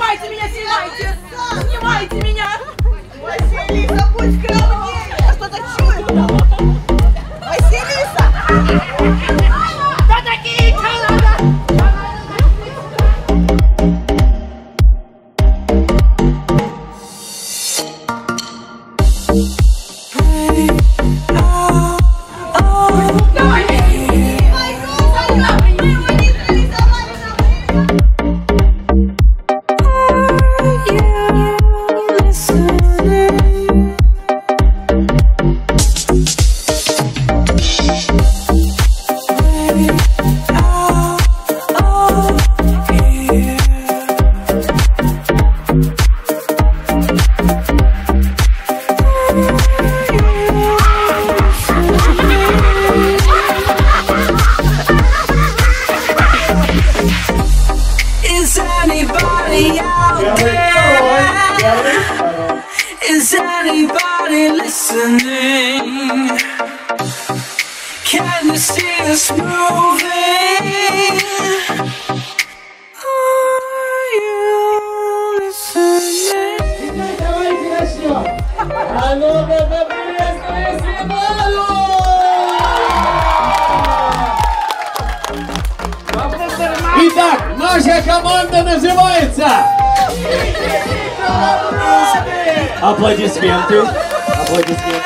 Снимайте меня, снимайте! Снимайте меня! Василиса, будь скромнее! Я что-то чую! Василиса! Да такие надо! Is anybody listening? Can you see us moving? Are you listening? Давайте начнем. А ну-ка, поприветствуем Светлану! Итак, наша команда называется... Аплодисменты. Аплодисменты.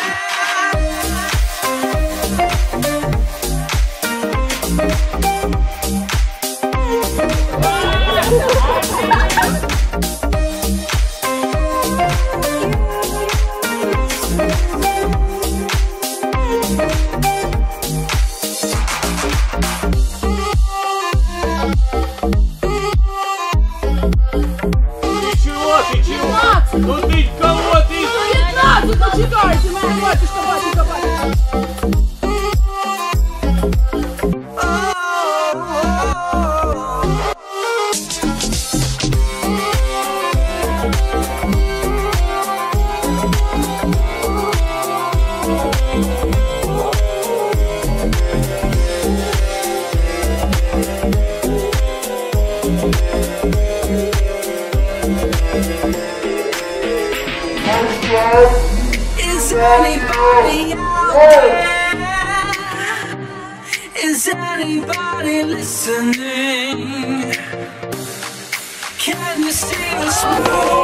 Ну ты кого ты? 15, почитайте, моя батюшка, батюшка, батюшка. Is anybody out there? Is anybody listening? Can you see us move?